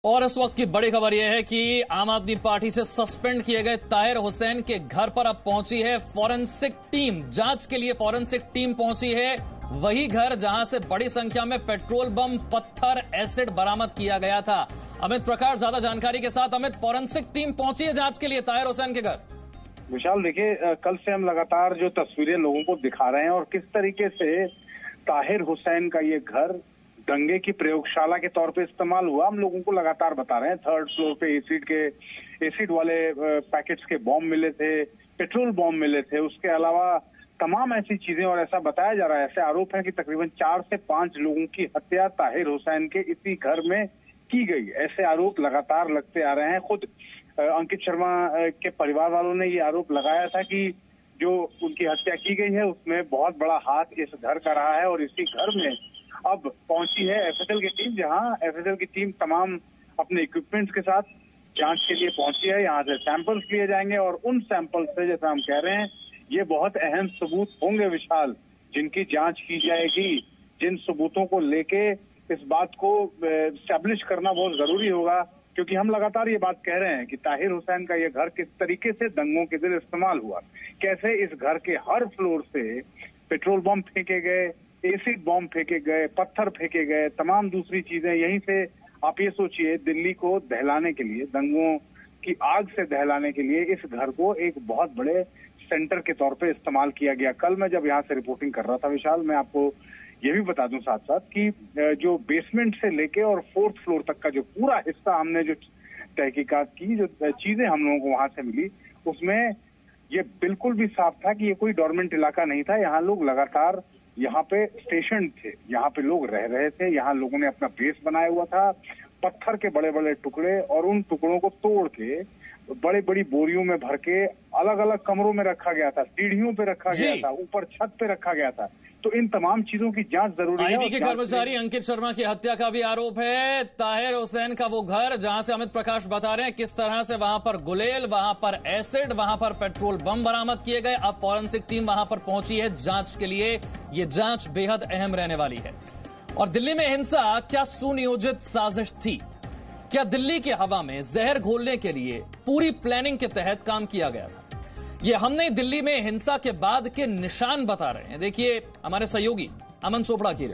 और इस वक्त की बड़ी खबर यह है कि आम आदमी पार्टी से सस्पेंड किए गए ताहिर हुसैन के घर पर अब पहुंची है फॉरेंसिक टीम। जांच के लिए फॉरेंसिक टीम पहुंची है वही घर जहां से बड़ी संख्या में पेट्रोल बम, पत्थर, एसिड बरामद किया गया था। अमित प्रकाश ज्यादा जानकारी के साथ। अमित, फॉरेंसिक टीम पहुंची है जांच के लिए ताहिर हुसैन के घर। विशाल, देखिए, कल से हम लगातार जो तस्वीरें लोगों को दिखा रहे हैं और किस तरीके से ताहिर हुसैन का ये घर दंगे की प्रयोगशाला के तौर पे इस्तेमाल हुआ, हम लोगों को लगातार बता रहे हैं। 3rd फ्लोर पे एसिड वाले पैकेट्स के बॉम्ब मिले थे, पेट्रोल बॉम्ब मिले थे, उसके अलावा तमाम ऐसी चीजें। और ऐसा बताया जा रहा है, ऐसे आरोप है कि तकरीबन 4 से 5 लोगों की हत्या ताहिर हुसैन के इसी घर में की गई। ऐसे आरोप लगातार लगते आ रहे हैं। खुद अंकित शर्मा के परिवार वालों ने ये आरोप लगाया था कि जो उनकी हत्या की गई है उसमें बहुत बड़ा हाथ इस घर का रहा है। और इसी घर में अब पहुंची है एफएसएल की टीम, जहां एफएसएल की टीम तमाम अपने इक्विपमेंट्स के साथ जांच के लिए पहुंची है। यहाँ से सैंपल्स लिए जाएंगे और उन सैंपल्स से, जैसा हम कह रहे हैं, ये बहुत अहम सबूत होंगे विशाल, जिनकी जांच की जाएगी। जिन सबूतों को लेके इस बात को एस्टैब्लिश करना बहुत जरूरी होगा, क्योंकि हम लगातार ये बात कह रहे हैं कि ताहिर हुसैन का ये घर किस तरीके से दंगों के दिन इस्तेमाल हुआ, कैसे इस घर के हर फ्लोर से पेट्रोल बम फेंके गए, एसिड बॉम्ब फेंके गए, पत्थर फेंके गए, तमाम दूसरी चीजें। यहीं से आप ये सोचिए, दिल्ली को दहलाने के लिए, दंगों की आग से दहलाने के लिए इस घर को एक बहुत बड़े सेंटर के तौर पे इस्तेमाल किया गया। कल मैं जब यहाँ से रिपोर्टिंग कर रहा था विशाल, मैं आपको ये भी बता दूं साथ साथ कि जो बेसमेंट से लेके और 4th फ्लोर तक का जो पूरा हिस्सा हमने जो तहकीकात की, जो चीजें हम लोगों को वहां से मिली, उसमें ये बिल्कुल भी साफ था कि ये कोई डोरमेंट इलाका नहीं था। यहाँ लोग लगातार यहाँ पे स्टेशन थे, यहाँ पे लोग रह रहे थे, यहाँ लोगों ने अपना बेस बनाया हुआ था। पत्थर के बड़े बड़े टुकड़े और उन टुकड़ों को तोड़ के बड़ी बड़ी बोरियों में भर के अलग अलग कमरों में रखा गया था, सीढ़ियों पे रखा गया था, ऊपर छत पे रखा गया था। तो इन तमाम चीजों की जांच जरूरी है। आईबी के कर्मचारी अंकित शर्मा की हत्या का भी आरोप है। ताहिर हुसैन का वो घर जहां से अमित प्रकाश बता रहे हैं किस तरह से वहां पर गुलेल, वहां पर एसिड, वहां पर पेट्रोल बम बरामद किए गए। अब फॉरेंसिक टीम वहां पर पहुंची है जांच के लिए। ये जांच बेहद अहम रहने वाली है। और दिल्ली में हिंसा क्या सुनियोजित साजिश थी? क्या दिल्ली की हवा में जहर घोलने के लिए पूरी प्लानिंग के तहत काम किया गया था? ये हमने दिल्ली में हिंसा के बाद के निशान बता रहे हैं। देखिए हमारे सहयोगी अमन चोपड़ा की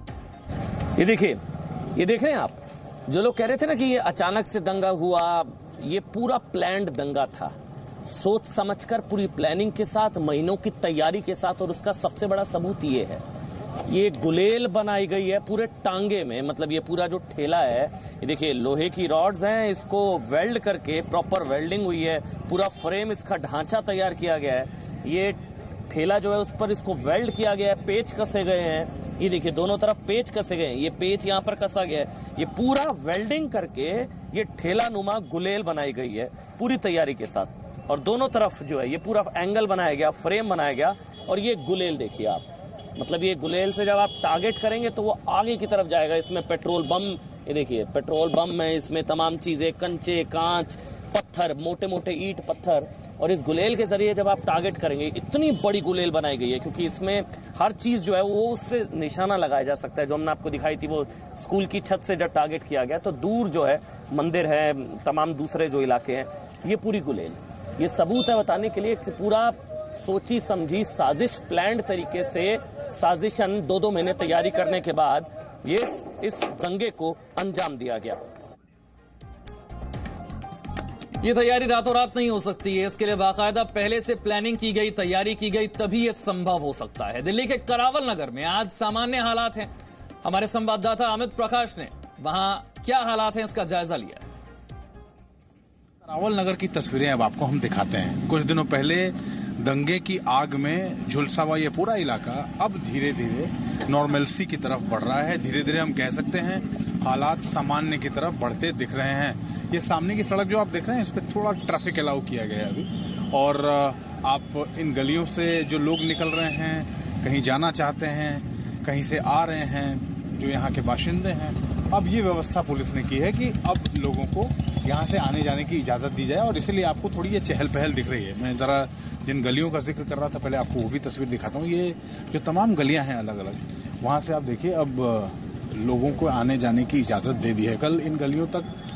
रिपोर्ट। ये देखिए, ये देख रहे हैं आप, जो लोग कह रहे थे ना कि ये अचानक से दंगा हुआ, ये पूरा प्लान्ड दंगा था, सोच समझकर पूरी प्लानिंग के साथ, महीनों की तैयारी के साथ। और उसका सबसे बड़ा सबूत ये है, ये गुलेल बनाई गई है पूरे टांगे में। मतलब ये पूरा जो ठेला है, ये देखिए लोहे की रॉड्स हैं, इसको वेल्ड करके प्रॉपर वेल्डिंग हुई है, पूरा फ्रेम, इसका ढांचा तैयार किया गया है। ये ठेला जो है उस पर इसको वेल्ड किया गया है, पेच कसे गए हैं। ये देखिए दोनों तरफ पेच कसे गए हैं, ये पेच यहाँ पर कसा गया है। ये पूरा वेल्डिंग करके ये ठेला नुमा गुलेल बनाई गई है पूरी तैयारी के साथ। और दोनों तरफ जो है ये पूरा एंगल बनाया गया, फ्रेम बनाया गया। और ये गुलेल देखिए आप, मतलब ये गुलेल से जब आप टारगेट करेंगे तो वो आगे की तरफ जाएगा। इसमें पेट्रोल बम, ये देखिए पेट्रोल बम है, इसमें तमाम चीजें, कंचे, कांच, पत्थर, मोटे मोटे ईंट पत्थर। और इस गुलेल के जरिए जब आप टारगेट करेंगे, इतनी बड़ी गुलेल बनाई गई है क्योंकि इसमें हर चीज जो है वो उससे निशाना लगाया जा सकता है। जो हमने आपको दिखाई थी वो स्कूल की छत से जब टारगेट किया गया, तो दूर जो है मंदिर है, तमाम दूसरे जो इलाके हैं, ये पूरी गुलेल, ये सबूत है बताने के लिए कि पूरा सोची समझी साजिश, प्लान्ड तरीके से साजिशन 2-2 महीने तैयारी करने के बाद ये इस दंगे को अंजाम दिया गया। ये तैयारी रातों रात नहीं हो सकती है, इसके लिए बाकायदा पहले से प्लानिंग की गई, तैयारी की गई, तभी ये संभव हो सकता है। दिल्ली के करावल नगर में आज सामान्य हालात हैं। हमारे संवाददाता अमित प्रकाश ने वहां क्या हालात हैं इसका जायजा लिया। करावल नगर की तस्वीरें अब आपको हम दिखाते हैं। कुछ दिनों पहले दंगे की आग में झुलसा हुआ ये पूरा इलाका अब धीरे धीरे नॉर्मलसी की तरफ बढ़ रहा है। धीरे धीरे हम कह सकते हैं हालात सामान्य की तरफ बढ़ते दिख रहे हैं। ये सामने की सड़क जो आप देख रहे हैं, इस पे थोड़ा ट्रैफिक अलाउ किया गया है अभी। और आप इन गलियों से जो लोग निकल रहे हैं, कहीं जाना चाहते हैं, कहीं से आ रहे हैं, जो यहाँ के बाशिंदे हैं, अब ये व्यवस्था पुलिस ने की है कि अब लोगों को यहाँ से आने जाने की इजाजत दी जाए। और इसीलिए आपको थोड़ी ये चहल पहल दिख रही है। मैं जरा जिन गलियों का जिक्र कर रहा था पहले, आपको वो भी तस्वीर दिखाता हूँ। ये जो तमाम गलियां हैं अलग अलग, वहाँ से आप देखिए अब लोगों को आने जाने की इजाजत दे दी है। कल इन गलियों तक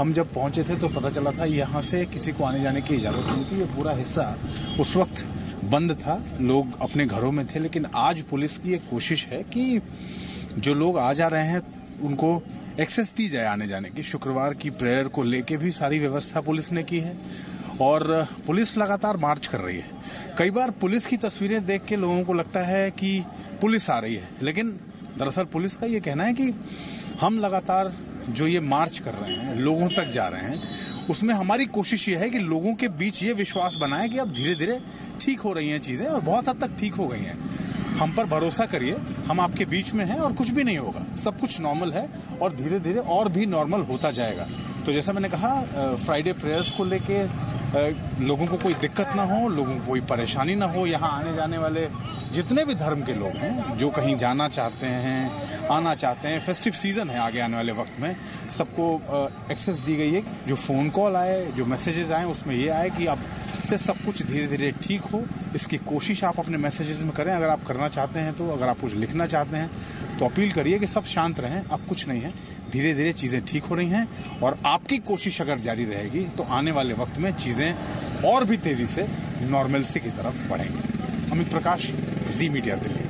हम जब पहुंचे थे तो पता चला था यहाँ से किसी को आने जाने की इजाजत नहीं थी। ये पूरा हिस्सा उस वक्त बंद था, लोग अपने घरों में थे। लेकिन आज पुलिस की एक कोशिश है कि जो लोग आ जा रहे हैं उनको एक्सेस दी जाए आने जाने की। शुक्रवार की प्रेयर को लेके भी सारी व्यवस्था पुलिस ने की है और पुलिस लगातार मार्च कर रही है। कई बार पुलिस की तस्वीरें देख के लोगों को लगता है कि पुलिस आ रही है, लेकिन दरअसल पुलिस का ये कहना है कि हम लगातार जो ये मार्च कर रहे हैं, लोगों तक जा रहे हैं, उसमें हमारी कोशिश ये है कि लोगों के बीच ये विश्वास बनाए कि अब धीरे धीरे ठीक हो रही हैं चीजें और बहुत हद तक ठीक हो गई हैं। हम पर भरोसा करिए, हम आपके बीच में हैं और कुछ भी नहीं होगा, सब कुछ नॉर्मल है और धीरे धीरे और भी नॉर्मल होता जाएगा। तो जैसा मैंने कहा, फ्राइडे प्रेयर्स को लेके लोगों को कोई दिक्कत ना हो, लोगों को कोई परेशानी ना हो। यहाँ आने जाने वाले जितने भी धर्म के लोग हैं, जो कहीं जाना चाहते हैं, आना चाहते हैं, फेस्टिव सीजन है आगे आने वाले वक्त में, सबको एक्सेस दी गई है। जो फोन कॉल आए, जो मैसेजेस आए, उसमें ये आए कि अब से सब कुछ धीरे धीरे ठीक हो, इसकी कोशिश आप अपने मैसेजेस में करें। अगर आप करना चाहते हैं तो, अगर आप कुछ लिखना चाहते हैं तो अपील करिए कि सब शांत रहें, अब कुछ नहीं है, धीरे धीरे चीजें ठीक हो रही हैं और आपकी कोशिश अगर जारी रहेगी तो आने वाले वक्त में चीजें और भी तेजी से नॉर्मलसी की तरफ बढ़ेंगी। अमित प्रकाश, जी मीडिया, दिल्ली।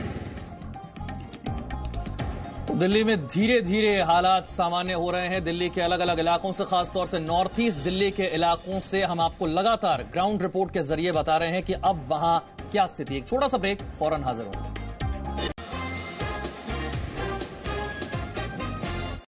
दिल्ली में धीरे धीरे हालात सामान्य हो रहे हैं। दिल्ली के अलग अलग इलाकों से, खासतौर से नॉर्थ ईस्ट दिल्ली के इलाकों से हम आपको लगातार ग्राउंड रिपोर्ट के जरिए बता रहे हैं कि अब वहां क्या स्थिति है। एक छोटा सा ब्रेक, फौरन हाजिर होंगे।